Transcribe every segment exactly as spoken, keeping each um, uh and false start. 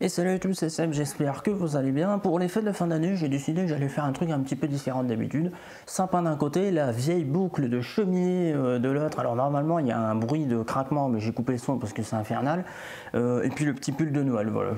Et salut à tous, c'est Seb, j'espère que vous allez bien. Pour les fêtes de fin d'année, j'ai décidé que j'allais faire un truc un petit peu différent d'habitude. Sympa d'un côté, la vieille boucle de cheminée euh, de l'autre. Alors normalement, il y a un bruit de craquement, mais j'ai coupé le son parce que c'est infernal. Euh, et puis le petit pull de Noël, voilà.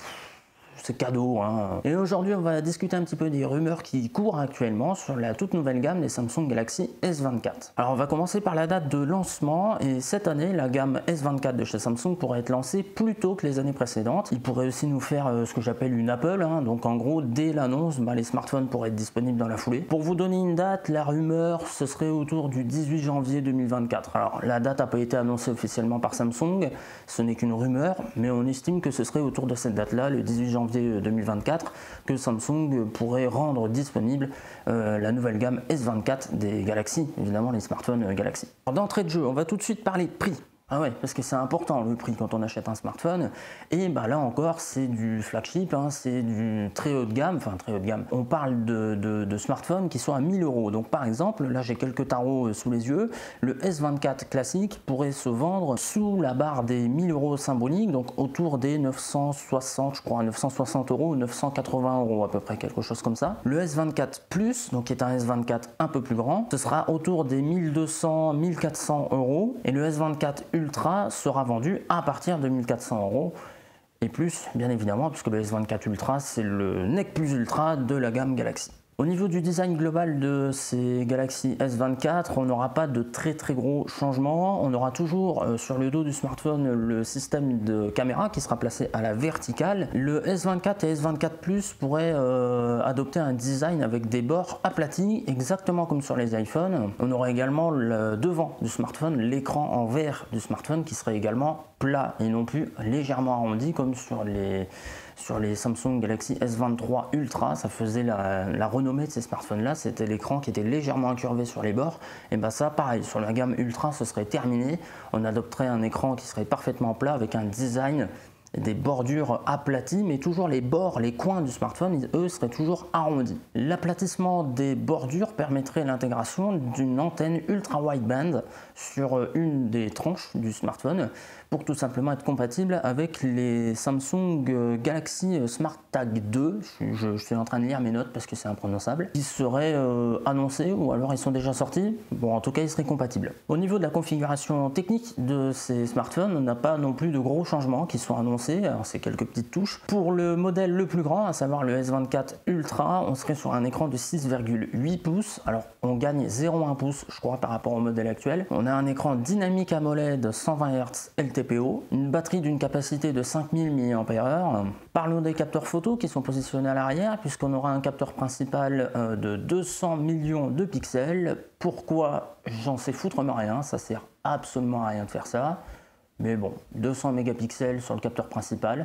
C'est cadeau, hein. Et aujourd'hui, on va discuter un petit peu des rumeurs qui courent actuellement sur la toute nouvelle gamme des Samsung Galaxy S vingt-quatre. Alors, on va commencer par la date de lancement. Et cette année, la gamme S vingt-quatre de chez Samsung pourrait être lancée plus tôt que les années précédentes. Ils pourraient aussi nous faire euh, ce que j'appelle une Apple, hein. Donc, en gros, dès l'annonce, bah, les smartphones pourraient être disponibles dans la foulée. Pour vous donner une date, la rumeur, ce serait autour du dix-huit janvier deux mille vingt-quatre. Alors, la date n'a pas été annoncée officiellement par Samsung. Ce n'est qu'une rumeur, mais on estime que ce serait autour de cette date-là, le dix-huit janvier deux mille vingt-quatre, que Samsung pourrait rendre disponible euh, la nouvelle gamme S vingt-quatre des Galaxy, évidemment les smartphones Galaxy. D'entrée de jeu, on va tout de suite parler de prix. Ah ouais, parce que c'est important le prix quand on achète un smartphone. Et bah là encore, c'est du flagship, hein, c'est du très haut de gamme, enfin très haut de gamme. On parle de, de, de smartphones qui sont à mille euros. Donc par exemple, là j'ai quelques tarots sous les yeux. Le S vingt-quatre classique pourrait se vendre sous la barre des mille euros symboliques, donc autour des neuf cent soixante, je crois, neuf cent soixante euros ou neuf cent quatre-vingts euros à peu près, quelque chose comme ça. Le S vingt-quatre Plus, donc qui est un S vingt-quatre un peu plus grand, ce sera autour des mille deux cents, mille quatre cents euros. Et le S vingt-quatre Ultra sera vendu à partir de mille quatre cents euros et plus, bien évidemment, puisque le S vingt-quatre Ultra c'est le nec plus ultra de la gamme Galaxy. Au niveau du design global de ces Galaxy S vingt-quatre, on n'aura pas de très très gros changements. On aura toujours euh, sur le dos du smartphone le système de caméra qui sera placé à la verticale. Le S vingt-quatre et S vingt-quatre Plus pourraient euh, adopter un design avec des bords aplatis, exactement comme sur les iPhones. On aura également le devant du smartphone, l'écran en verre du smartphone qui serait également plat et non plus légèrement arrondi comme sur les Sur les Samsung Galaxy S vingt-trois Ultra. Ça faisait la, la renommée de ces smartphones-là, c'était l'écran qui était légèrement incurvé sur les bords. Et bien ça, pareil, sur la gamme Ultra, ce serait terminé. On adopterait un écran qui serait parfaitement plat avec un design, des bordures aplaties, mais toujours les bords, les coins du smartphone, eux, seraient toujours arrondis. L'aplatissement des bordures permettrait l'intégration d'une antenne ultra wideband sur une des tranches du smartphone pour tout simplement être compatible avec les Samsung Galaxy Smart Tag deux, je, je, je suis en train de lire mes notes parce que c'est imprononçable, qui seraient euh, annoncés ou alors ils sont déjà sortis. Bon, en tout cas, ils seraient compatibles. Au niveau de la configuration technique de ces smartphones, on n'a pas non plus de gros changements qui sont annoncés, alors c'est quelques petites touches. Pour le modèle le plus grand, à savoir le S vingt-quatre Ultra, on serait sur un écran de six virgule huit pouces, alors on gagne zéro virgule un pouce je crois par rapport au modèle actuel. On a un écran dynamique AMOLED cent vingt hertz L T P O, une batterie d'une capacité de cinq mille milliampères heure. Parlons des capteurs photo qui sont positionnés à l'arrière, puisqu'on aura un capteur principal de deux cents millions de pixels. Pourquoi? J'en sais foutrement rien, ça sert absolument à rien de faire ça. Mais bon, deux cents mégapixels sur le capteur principal.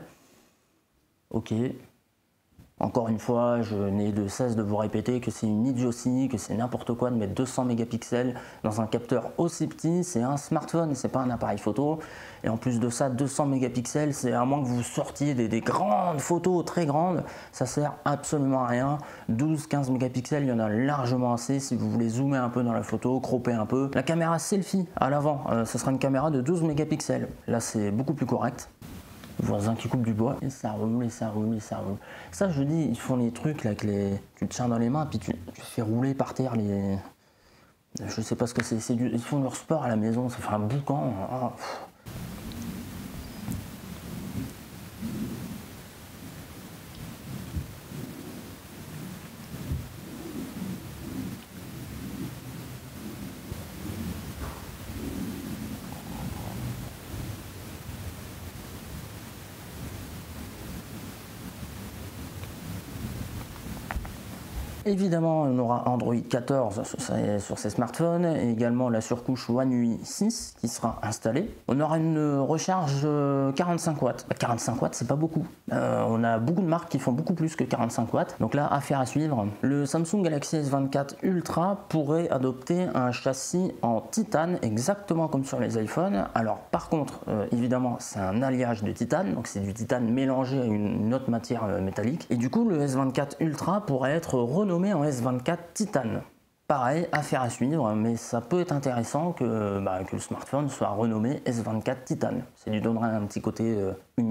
Ok. Encore une fois, je n'ai de cesse de vous répéter que c'est une idiotie, que c'est n'importe quoi de mettre deux cents mégapixels dans un capteur aussi petit. C'est un smartphone, c'est pas un appareil photo. Et en plus de ça, deux cents mégapixels, c'est à moins que vous sortiez des, des grandes photos très grandes, ça sert absolument à rien. douze quinze mégapixels, il y en a largement assez si vous voulez zoomer un peu dans la photo, cropper un peu. La caméra selfie à l'avant, euh, ce sera une caméra de douze mégapixels. Là, c'est beaucoup plus correct. Voisin qui coupe du bois et ça roule et ça roule et ça roule. Ça, je dis, ils font les trucs là que les, tu te tiens dans les mains puis tu, tu fais rouler par terre les. Je sais pas ce que c'est. c'est du... Ils font leur sport à la maison, ça fait un boucan. Oh. Évidemment, on aura Android quatorze sur ces smartphones et également la surcouche One U I six qui sera installée. On aura une recharge quarante-cinq watts. Bah, quarante-cinq watts, c'est pas beaucoup. Euh, on a beaucoup de marques qui font beaucoup plus que quarante-cinq watts. Donc là, affaire à suivre. Le Samsung Galaxy S vingt-quatre Ultra pourrait adopter un châssis en titane, exactement comme sur les iPhones. Alors par contre, euh, évidemment, c'est un alliage de titane, donc c'est du titane mélangé à une autre matière euh, métallique. Et du coup, le S vingt-quatre Ultra pourrait être renommé en S vingt-quatre Titane. Pareil, affaire à suivre, mais ça peut être intéressant que, bah, que le smartphone soit renommé S vingt-quatre Titane. Ça lui donnerait un petit côté euh, unique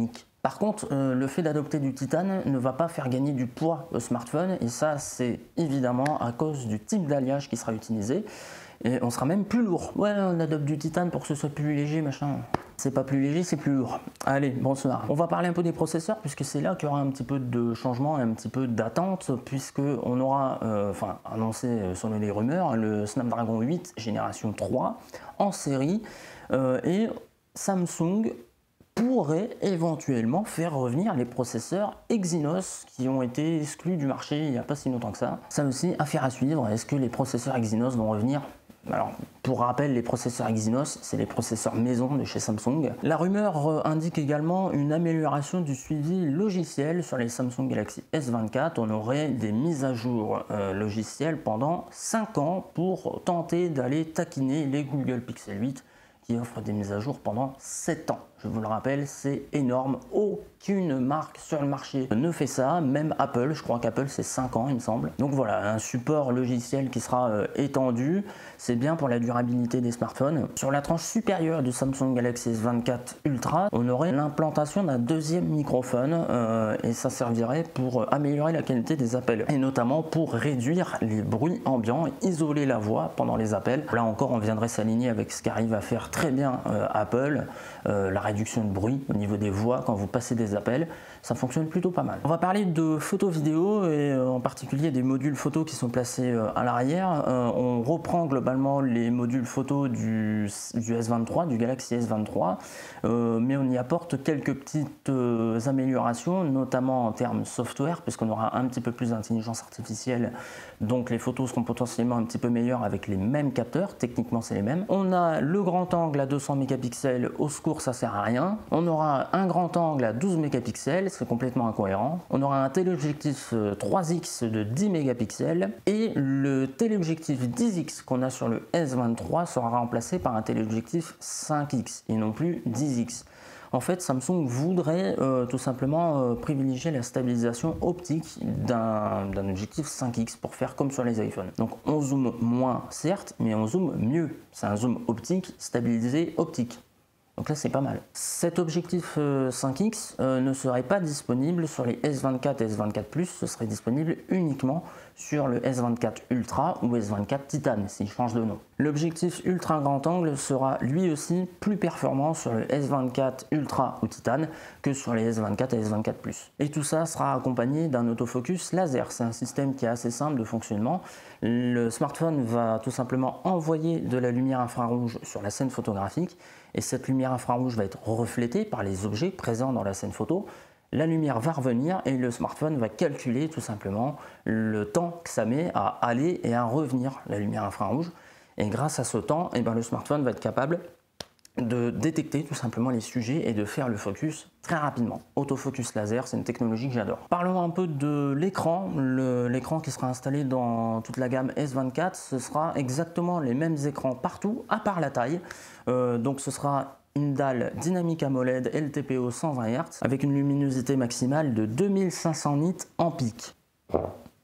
Par contre, euh, le fait d'adopter du titane ne va pas faire gagner du poids au smartphone, et ça c'est évidemment à cause du type d'alliage qui sera utilisé, et on sera même plus lourd. Ouais, on adopte du titane pour que ce soit plus léger, machin. C'est pas plus léger, c'est plus lourd. Allez, bonsoir. On va parler un peu des processeurs, puisque c'est là qu'il y aura un petit peu de changement et un petit peu d'attente, puisque on aura, euh, enfin, annoncé euh, selon les rumeurs, le Snapdragon huit génération trois en série, euh, et Samsung pourrait éventuellement faire revenir les processeurs Exynos qui ont été exclus du marché il n'y a pas si longtemps que ça. Ça aussi, affaire à suivre. Est-ce que les processeurs Exynos vont revenir? Alors, pour rappel, les processeurs Exynos, c'est les processeurs maison de chez Samsung. La rumeur indique également une amélioration du suivi logiciel sur les Samsung Galaxy S vingt-quatre. On aurait des mises à jour euh, logicielles pendant cinq ans pour tenter d'aller taquiner les Google Pixel huit qui offrent des mises à jour pendant sept ans. Je vous le rappelle, c'est énorme. Aucune marque sur le marché ne fait ça, même Apple. Je crois qu'Apple c'est cinq ans, il me semble. Donc voilà, un support logiciel qui sera euh, étendu. C'est bien pour la durabilité des smartphones. Sur la tranche supérieure du Samsung Galaxy S vingt-quatre Ultra, on aurait l'implantation d'un deuxième microphone euh, et ça servirait pour améliorer la qualité des appels et notamment pour réduire les bruits ambiants, isoler la voix pendant les appels. Là encore, on viendrait s'aligner avec ce qu'arrive à faire très bien euh, Apple, euh, la réduction de bruit au niveau des voix quand vous passez des appels, ça fonctionne plutôt pas mal. On va parler de photo vidéo et euh, en particulier des modules photo qui sont placés euh, à l'arrière. Euh, on reprend globalement les modules photo du, du S vingt-trois, du Galaxy S vingt-trois, euh, mais on y apporte quelques petites euh, améliorations, notamment en termes software, puisqu'on aura un petit peu plus d'intelligence artificielle, donc les photos seront potentiellement un petit peu meilleures avec les mêmes capteurs, techniquement c'est les mêmes. On a le grand angle à deux cents mégapixels, au secours ça sert à rien. On aura un grand angle à douze mégapixels, c'est complètement incohérent. On aura un téléobjectif trois X de dix mégapixels et le téléobjectif dix X qu'on a sur le S vingt-trois sera remplacé par un téléobjectif cinq X et non plus dix X. En fait, Samsung voudrait euh, tout simplement euh, privilégier la stabilisation optique d'un objectif cinq X pour faire comme sur les iPhones. Donc on zoome moins certes, mais on zoome mieux. C'est un zoom optique stabilisé optique. Donc là c'est pas mal. Cet objectif euh, cinq X euh, ne serait pas disponible sur les S vingt-quatre et S vingt-quatre plus, ce serait disponible uniquement sur le S vingt-quatre Ultra ou S vingt-quatre Titan s'il change de nom. L'objectif ultra grand angle sera lui aussi plus performant sur le S vingt-quatre Ultra ou Titan que sur les S vingt-quatre et S vingt-quatre plus. Et tout ça sera accompagné d'un autofocus laser. C'est un système qui est assez simple de fonctionnement. Le smartphone va tout simplement envoyer de la lumière infrarouge sur la scène photographique et cette lumière infrarouge va être reflétée par les objets présents dans la scène photo. La lumière va revenir et le smartphone va calculer tout simplement le temps que ça met à aller et à revenir la lumière infrarouge. Et grâce à ce temps, eh ben, le smartphone va être capable de détecter tout simplement les sujets et de faire le focus très rapidement. Autofocus laser, c'est une technologie que j'adore. Parlons un peu de l'écran. L'écran qui sera installé dans toute la gamme S vingt-quatre, ce sera exactement les mêmes écrans partout, à part la taille. Euh, donc ce sera une dalle dynamique AMOLED L T P O cent vingt hertz avec une luminosité maximale de deux mille cinq cents nits en pic. Oh,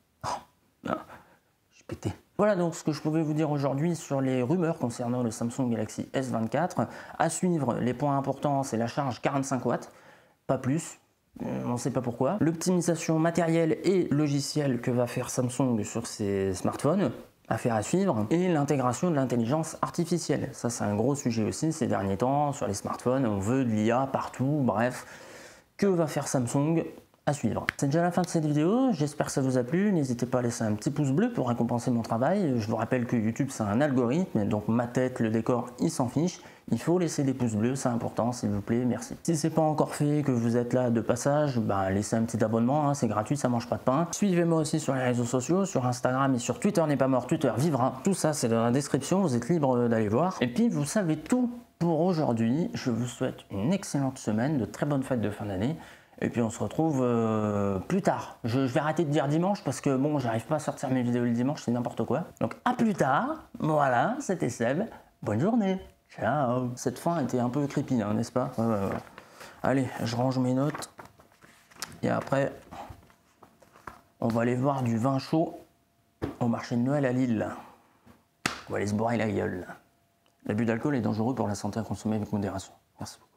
j'ai pété. Voilà donc ce que je pouvais vous dire aujourd'hui sur les rumeurs concernant le Samsung Galaxy S vingt-quatre. À suivre, les points importants, c'est la charge quarante-cinq watts, pas plus. On ne sait pas pourquoi. L'optimisation matérielle et logicielle que va faire Samsung sur ses smartphones, affaire à suivre, et l'intégration de l'intelligence artificielle. Ça c'est un gros sujet aussi ces derniers temps sur les smartphones, on veut de l'I A partout, bref. Que va faire Samsung? À suivre. C'est déjà la fin de cette vidéo, j'espère que ça vous a plu, n'hésitez pas à laisser un petit pouce bleu pour récompenser mon travail. Je vous rappelle que YouTube c'est un algorithme, donc ma tête, le décor, il s'en fiche. Il faut laisser des pouces bleus, c'est important, s'il vous plaît, merci. Si c'est pas encore fait, que vous êtes là de passage, bah, laissez un petit abonnement, hein, c'est gratuit, ça mange pas de pain. Suivez-moi aussi sur les réseaux sociaux, sur Instagram et sur Twitter n'est pas mort, Twitter vivra. Tout ça c'est dans la description, vous êtes libre d'aller voir. Et puis vous savez tout pour aujourd'hui, je vous souhaite une excellente semaine, de très bonnes fêtes de fin d'année. Et puis on se retrouve euh, plus tard. Je, je vais arrêter de dire dimanche parce que bon, j'arrive pas à sortir mes vidéos le dimanche, c'est n'importe quoi. Donc à plus tard. Voilà, c'était Seb. Bonne journée. Ciao. Cette fin était un peu creepy, hein, n'est-ce pas? Ouais, ouais, ouais. Allez, je range mes notes. Et après, on va aller voir du vin chaud au marché de Noël à Lille. On va aller se boire la gueule. L'abus d'alcool est dangereux pour la santé à consommer avec modération. Merci.